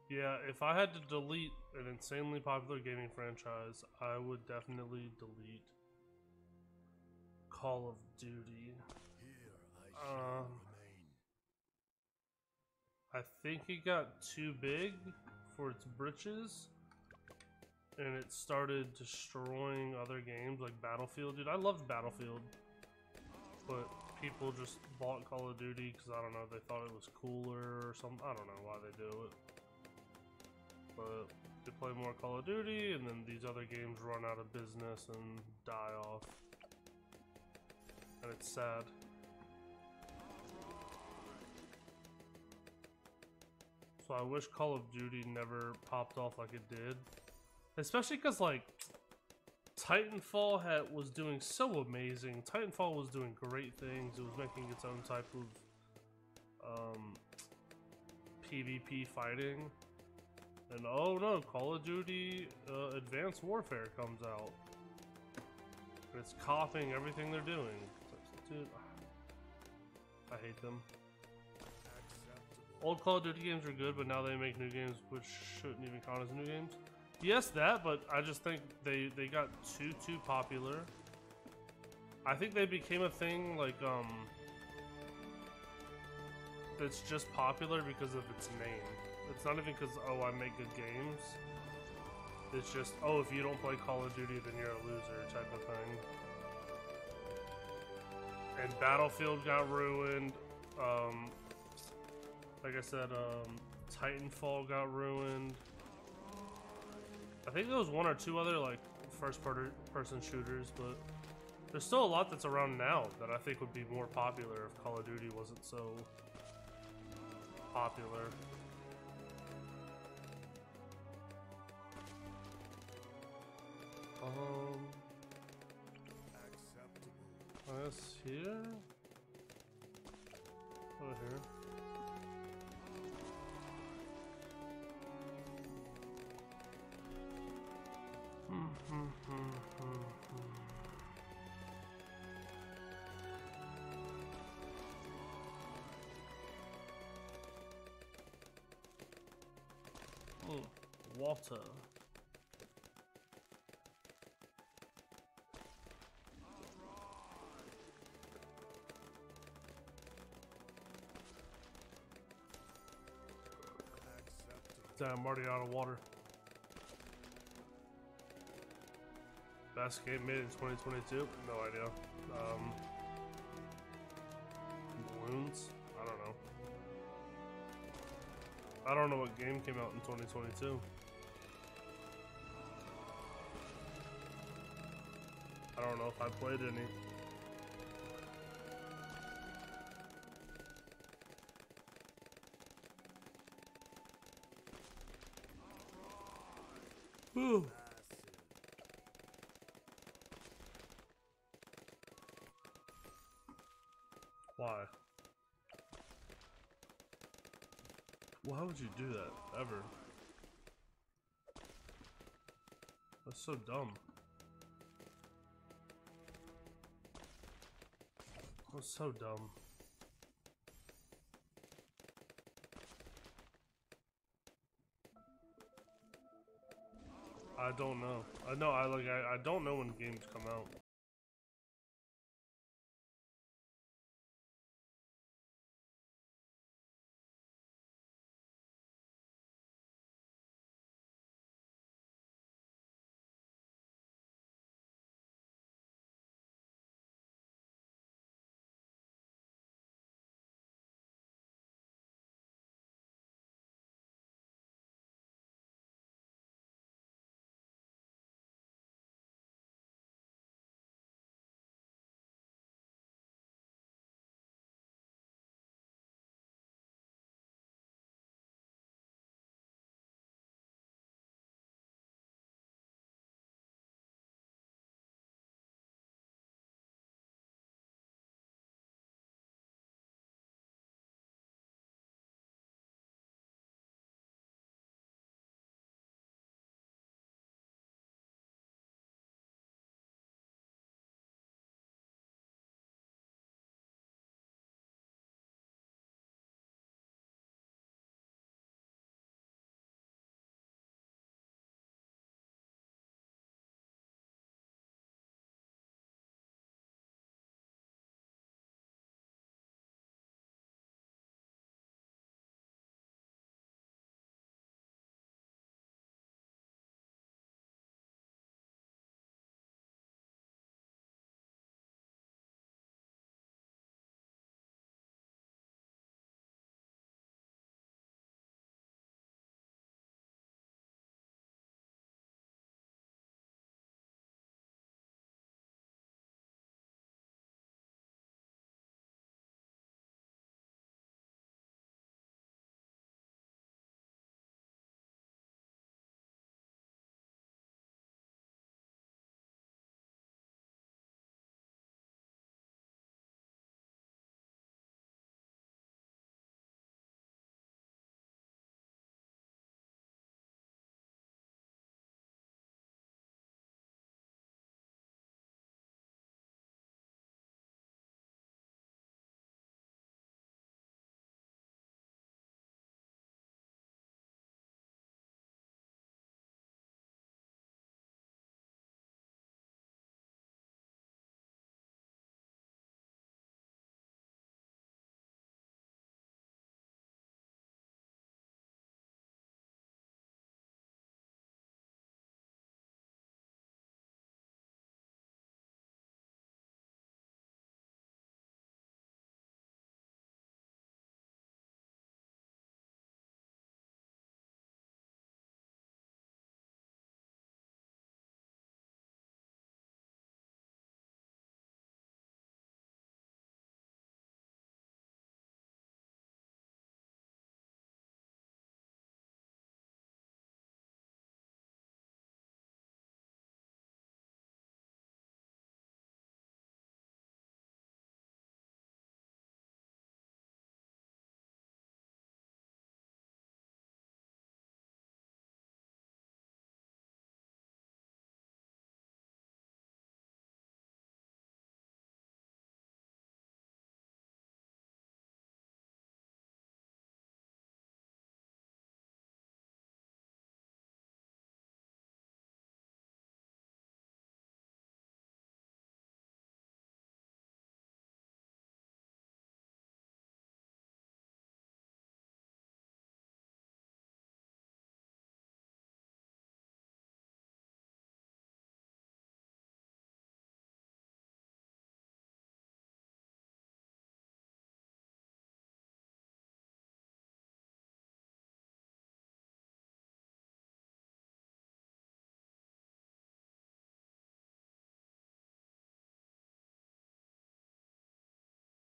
Yeah, if I had to delete an insanely popular gaming franchise, I would definitely delete Call of Duty. I think it got too big for its britches, and it started destroying other games like Battlefield. Dude, I loved Battlefield, but people just bought Call of Duty because, I don't know, they thought it was cooler or something. I don't know why they do it. But they play more Call of Duty, and then these other games run out of business and die off. And it's sad. So I wish Call of Duty never popped off like it did. Especially because, like, Titanfall was doing so amazing. Titanfall was doing great things. It was making its own type of PvP fighting. And oh no, Call of Duty Advanced Warfare comes out. And it's copying everything they're doing. Dude, I hate them. Old Call of Duty games are good, but now they make new games which shouldn't even count as new games. Yes, that, but I just think they got too popular. I think they became a thing like that's just popular because of its name. It's not even because, oh, I make good games. It's just, oh, if you don't play Call of Duty, then you're a loser type of thing. And Battlefield got ruined. Like I said, Titanfall got ruined. I think there was one or two other like first-person shooters, but there's still a lot that's around now that I think would be more popular if Call of Duty wasn't so popular. I guess here? Over here. Water. Damn, I'm already out of water. Best game made in 2022? No idea. Bloons? I don't know. I don't know what game came out in 2022. I don't know if I played any. Ooh. Why? Why would you do that, ever? That's so dumb. That's so dumb. I don't know. I don't know when games come out.